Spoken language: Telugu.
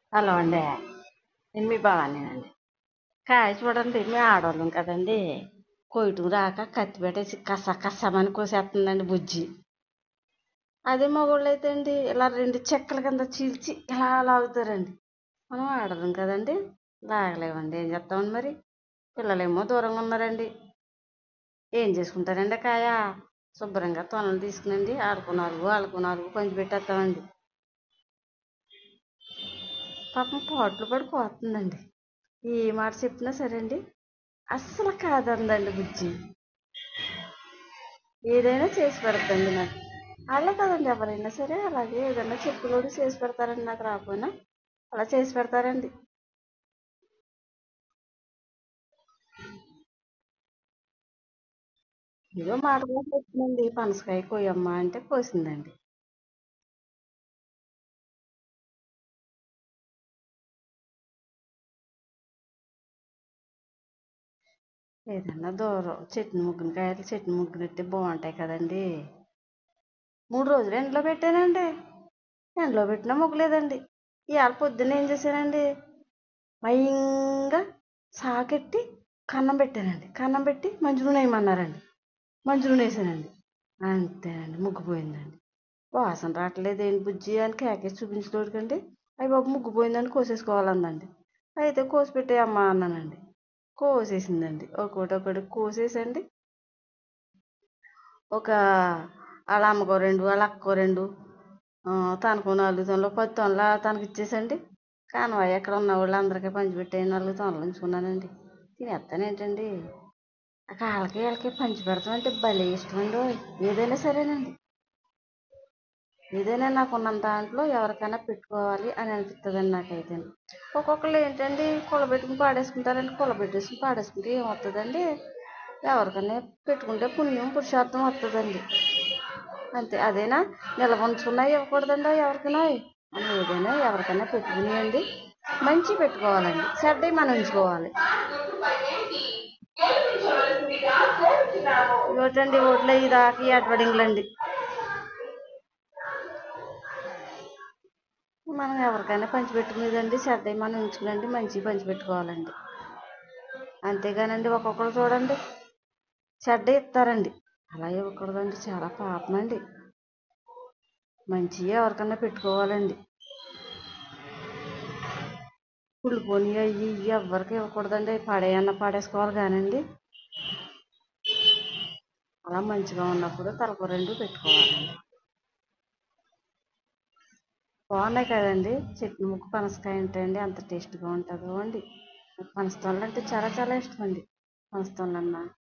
హలో అండి. నేను మీ భవానీనండి. కాయ చూడండి, మీ ఆడవాళ్ళం కదండి. కొయ్యటం రాక కత్తి పెట్టేసి కసమని కోసేస్తుందండి బుజ్జి. అదే మగవాళ్ళు అయితే అండి ఇలా రెండు చెక్కల కింద చీల్చి ఇలా లాగుతారండి. మనం ఆడదాం కదండి, లాగలేమండి. ఏం చేస్తామండి మరి? పిల్లలేమో దూరంగా ఉన్నారండి. ఏం చేసుకుంటారండి కాయ? శుభ్రంగా తొనలు తీసుకునండి ఆడుకున్నారు కొంచెం పెట్టేస్తామండి. పాపం పాటలు పడి కోస్తుందండి. ఏ మాట చెప్పినా సరే అండి అస్సలు కాదందండి బుజ్జి. ఏదైనా చేసి పెడతండి నాకు. అలా కదండి, ఎవరైనా సరే అలాగే ఏదైనా చెప్పులోడు చేసి పెడతారండి. నాకు రాకపోయినా అలా చేసి పెడతారండి. ఏదో మాట కోసం వచ్చిందండి, పనసకాయ కోయమ్మా అంటే కోసిందండి. ఏదన్నా దూరం చెట్టు ముగ్గున కాయలు చెట్టు ముగ్గునట్టే బాగుంటాయి కదండి. 3 రోజులు ఎండలో పెట్టానండి. ఎండలో పెట్టినా ముగ్గలేదండి. ఇవాళ పొద్దున్న ఏం చేశానండి, మయంగా సాకెట్టి కన్నం పెట్టానండి. కన్నం పెట్టి మంచి నూనె వేయమన్నారండి. మంచి నూనె వేసానండి. అంతేనండి, ముగ్గిపోయిందండి. వాసన రావట్లేదు ఏంటి బుజ్జి అని కేకేసి చూపించలేడుకండి. అయ్యి బాబు ముగ్గిపోయిందని కోసేసుకోవాలందండి. అయితే కోసి పెట్టేయమ్మా అన్నానండి. కోసేసిందండి. ఒకటి కోసేసండి. ఒక వాళ్ళ అమ్మకో 2, వాళ్ళ అక్కో 2, తనకు 4 తొనలు 10 తొనలు తనకి ఇచ్చేసండి. కానవాయి ఎక్కడ ఉన్న వాళ్ళు అందరికీ పంచిపెట్టే 4 తొనలు ఉంచుకున్నానండి. తినేస్తానేంటండి, ఆ కాళ్ళకి వీళ్ళకి పంచి పెడతాం అంటే భలే ఇష్టమండి. ఏదైనా సరేనండి, ఏదైనా నాకున్నంత దాంట్లో ఎవరికైనా పెట్టుకోవాలి అని అనిపిస్తుందండి నాకైతే. ఒక్కొక్కరు ఏంటండి కులబెట్టుకుని పాడేసుకుంటారండి. కులబెట్టేసుకుని పాడేసుకుంటే ఏమవుతుందండి? ఎవరికైనా పెట్టుకుంటే పుణ్యం పురుషార్థం వస్తుందండి. అంతే. అదేనా నిల్వ ఉంచుకున్నా ఇవ్వకూడదండి ఎవరికైనా. మనం ఏదైనా ఎవరికైనా పెట్టుకునేయండి మంచి పెట్టుకోవాలండి, చెడ్డవి మనం ఉంచుకోవాలి. ఇవ్వటండి ఓట్లు ఇదాకి అడ్వడింగ్లండి. మనం ఎవరికైనా పంచిపెట్టుకునేదండి చెడ్డవి మనం ఉంచుకునండి, మంచివి పంచిపెట్టుకోవాలండి. అంతేగానండి ఒక్కొక్కరు చూడండి చెడ్డ ఇస్తారండి, అలా ఇవ్వకూడదండి. చాలా పాపం అండి. మంచిగా ఎవరికన్నా పెట్టుకోవాలండి. కుళ్ళిపోని అయ్యి ఇవి ఎవరికి ఇవ్వకూడదండి. పడేయన్న పడేసుకోవాలి కానండి, అలా మంచిగా ఉన్నప్పుడు తలకు 2 పెట్టుకోవాలండి. బాగున్నాయి కదండి. చెట్టు ముక్కు పనసకాయ ఉంటాయండి, అంత టేస్ట్గా ఉంటుందో అండి. పనస తొనలు అంటే చాలా చాలా ఇష్టం అండి. పనస తొనలన్నా